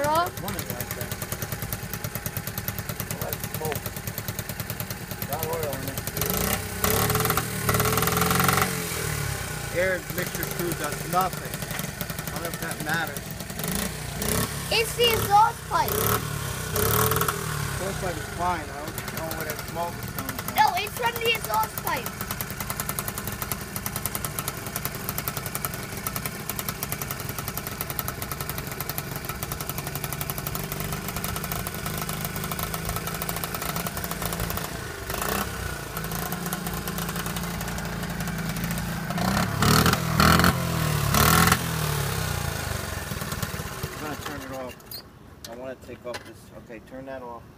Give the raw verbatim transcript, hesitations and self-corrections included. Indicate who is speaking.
Speaker 1: it off?
Speaker 2: One is like that. Well, that's smoke. Got oil in it. Air mixture screw does nothing. I don't know if that matters.
Speaker 1: It's the exhaust pipe.
Speaker 2: Exhaust pipe is fine. I don't know where that smoke is coming from.
Speaker 1: No, it's from the exhaust pipe.
Speaker 2: I'm gonna turn it off. I want to take off this. Okay, turn that off.